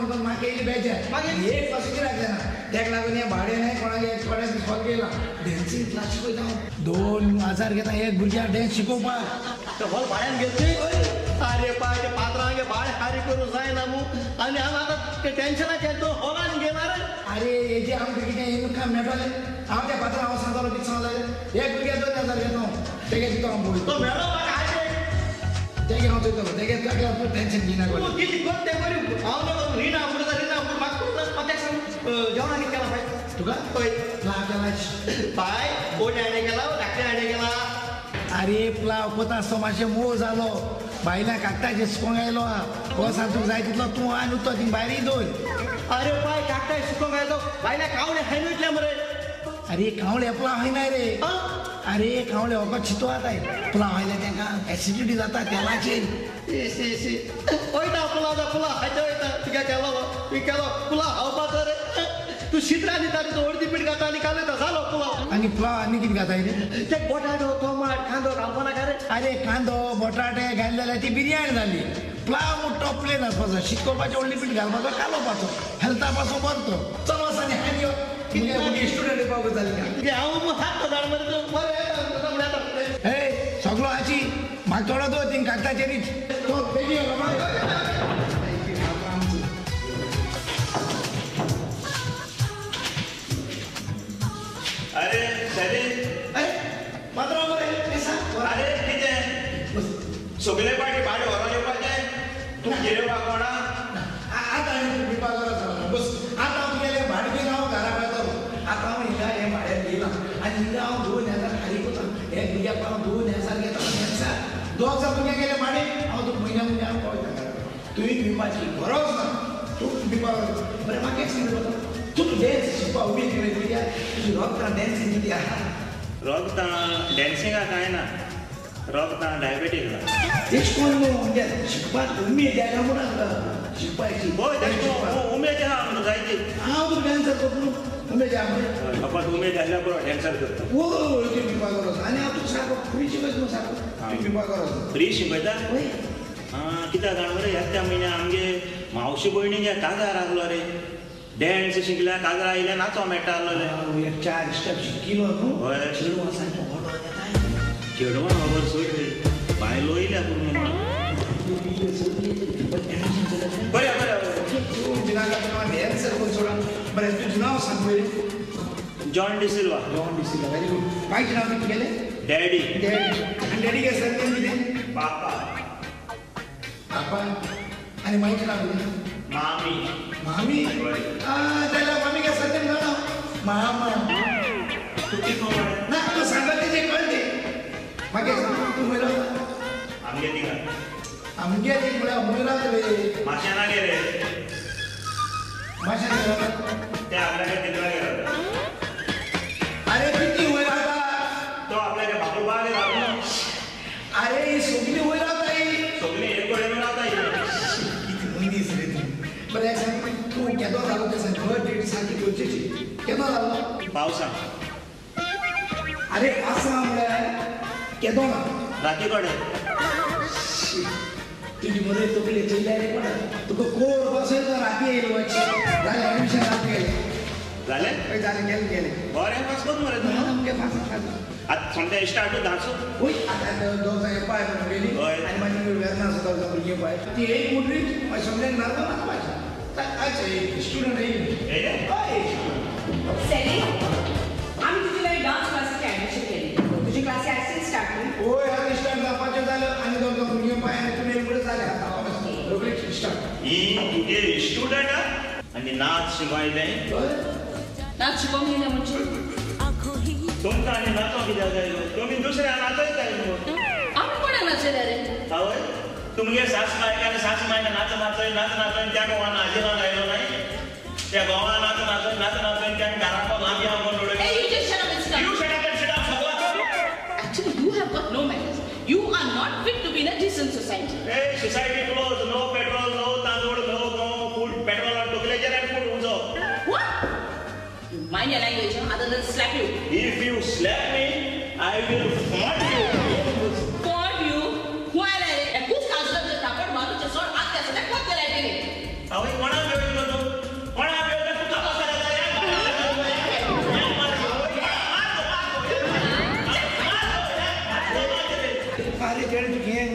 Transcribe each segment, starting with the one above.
पण मागेली पाहिजे एक पासून लागले ना त्याक लागून या भाडे नाही कोणाला कॉल केला डॅन्सिंग क्लास शिकवता 2000 घेता एक भुरग्या डॅन्स शिकवपा तर हॉल भाड्यान घेतली अरे पाय ते पात्रांगे भाडे हारी करून जाय ना मग आणि आम्ही आता ते टेन्शन घेतो हॉलान घेणार अरे हे जे आमचे किती येऊन काम मेळटले हांव त्या पात्रा हांव सांगतालो कितें सांगताले एक भुरग्या 2000 घेता तेगे दितो हांव बोल तो मेळो तेगे हांव चोयतलो तेगे लागल्यार तूं टेन्शन घेयना तूं कितें कोण ते करी हांव रिना म्हाका पत्याक सांग जेवणाक केला पाय तुका पळय केला पाय कोण आणे गेला धाकटे आणे गेला अरे प्लाव कोता असतो मातशें मोव जालो बायलां कागदाचेर सुकोंक आयलो हो सांगूंक जाय तितलो तूं आनी तो थिंग भायर दोन अरे पाय कागदाय सुकोंक आयलो बायलां कावळे खायन वयतले मरे अरे कावळे प्लाव हायनाय रे अरे कावळे वखद चितो आताय प्लाव हायले तांकां एसिडिटी जाता तेलाचेर वयता पुलाव खायचे वयता तुगे केलो पुलाव खावपाचो रे तू शित्रा दिता तो अर्दी पीठ घाता आनी कालयता जालो पुलाव आनी प्लाव आनी कितें घाताय रे ते बटाटो टोमाट कांदो घालपा नाका रे अरे कांदो बटाटे घाले जाल्यार ती बिरयानी जाली प्लाव मोठो प्लेन आसपाचो शिकोवपाचें व्हडली पीठ घालपाचो कालोवपाचो हेल्था पासून बरो चमस आनी हानी तुगे स्टुडंट पावो जाली हांव हात धाड मरे तो हे सगळो हाची म्हाका थोडो दो थिंग कागदाचेरीच तो बेगी अरे सरी मात्र अरे कितें सगळे पाटी भाडे व्हरोन येवपाचें तूं गेलो कोणा आतां आनी पिवपाक बस आतां हांव गेले भाडे घेवन हांव घरा पावतलो आतां हांव हिंगा हें भाड्यान घेयना आनी हिंगा हांव 2000 खाली कोता हे भुरग्याक हांव 2000 घेता दोग जाण भुरग्याक गेले भाडे हांव तुका म्हयन्या हांव पावयता घरा तुवें पिवपाची गरज ना तूं पिवपाक बरें म्हाका एक सांग तूं डॅन्स शिकपा उबी केली भुरग्याक तुजी रोगतां डॅन्सिंग कितें आहा रोगतां डॅन्सिंगा कांय ना रोगतां डायबेटीक तेश कोण म्हणजे शिकपाक उमेद आयला म्हणून शिकपाची हय उमेद आहा आमकां जायती हांव तुका डॅन्सर करता उमेद आहा मरे बाबा उमेद आसल्या बरो डॅन्सर करता ओ ती पिवपाक गरज आनी हांव तुका सारको फ्री शिकयता न्हू सारको पिवपाक गरज फ्री शिकयता कित्याक जाण मरे ह्या म्हयन्या आमगे मावशी भयणीगे काजार आहलो रे डॅन्स शिकल्या काजार आयल्या नाचो मेळटा आहलोले एक 4 स्टेप शिकिलो न्हू हय चेडवां सारको व्हडलो येताय चेडवां खबर सोड रे बायलो येयल्या पूण बरें डॅन्सर करून सोडा बरें तुजें नांव सांग पयलीं जॉन डिसिल्वा वेरी गुड बायचें नांव कितें गेलें डॅडी आनी डॅडीगे सरनेम कितें पापा पापा आनी मागीर नांव कितें मामी मामी जाल्यार मामीगे सरनेम जाणा मामा तूं कितें खबर ना तूं सांगता तेजें कळटे मागे तूं खंय रावता आमगे तिका आमगे ती म्हळ्यार खंय रावता रे माशें नागे रे माशें खंय रावता ते आपल्यागे तितलागे रावता अरे किती वय रावता तो आपल्यागे बापूबागे रावता अरे ही सगळी वय रावता ही सगळी एक कडेन रावता किती मनीस रे तूं बरें सांग तूं केदो जालो तें सांग खंय डेट सारकी करचेची केदो जालो पावसां अरे पावसां म्हळ्यार केदो ना राती कडेन तुजी मरे तकली चयल्या रे कोणा तुका कोर बसयता राती येयलो वचचे जालें एडमिशन राती गेलें जालें हय जालें गेलें बरें पास कर मरे तूं आमगे पास खाली आतां सोमतें स्टार्ट धाडसो ओय आतां दोग जाण पाय म्हणून गेली आनी मागीर वेर्ना सुद्दां जावन भुरगीं पाय ती एक मुटरी मागीर सोमतें नाका नाका पायच्या आयचे स्टुडंट येयले हय सेली आमी तुजी लायक डान्स क्लासीक एडमिशन केली तुजी क्लासी आयज स्टार्ट केली ओय आतां स्टार्ट जावपाचें जालें आनी दोग जाण भुरगीं पाय आनी तुमी एक स्टार्ट जालें रोखडीच स्टार्ट ही तुगे स्टुडंट आनी नाच शिकयलें नाच शिकोवंक येयना म्हणजे तुमकां आनी नाचो कित्याक जाय तुमी दुसऱ्या नाचयताय न्हू आमी कोणाक नाचयल्या रे आवय तुमगे सास मायकान सास मायना नाच नाचोवन त्या गोवान आजिरान आयलो नाय त्या गोवान नाचोवन त्या घराको लांबी हांव कोण डोळे Hey, you just shut up and sit down. You shut up and sit down, सगळा Actually, you have got no manners. You are not fit to be in a decent society. Hey, society closed, no petrol, no तांदूळ, no food, petrol on टोकलेचेर and food उजो. What? You mind your language, huh? Other than slap you. If you slap me, I will fart you. Fart you? Why are you? Who's caused the tapad maru just not ask us that what they're doing? आवय कोणाक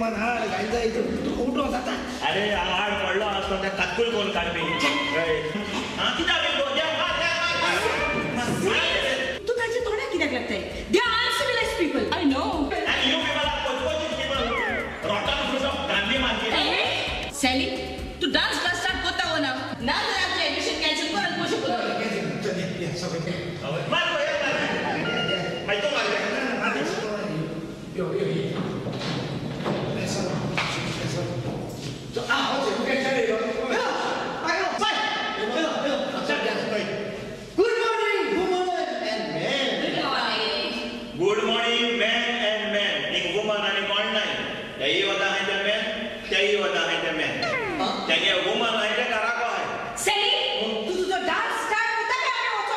मन हाड घाल जायचं तू उठो जाता अरे आड पडलो असतो त्या कातकुळ कोण काढबी हा किती तू ताचे तोंडाक कित्याक लागताय they are civilized people I know and you people are pochpoching people rotten fruit of Gandhi market Sally तू डान्स क्लास स्टार्ट करता हो ना ना जर आपलं ऍडमिशन कॅन्सल कर आणि पोषक Good morning, men and men. एक woman आणि कोण नाही. त्याही होता आहे ते men, त्याही होता आहे ते men. त्याने woman आहे ते कराको आहे. सॅली तू तुझा डान्स स्टार्ट करता का आम्ही होतो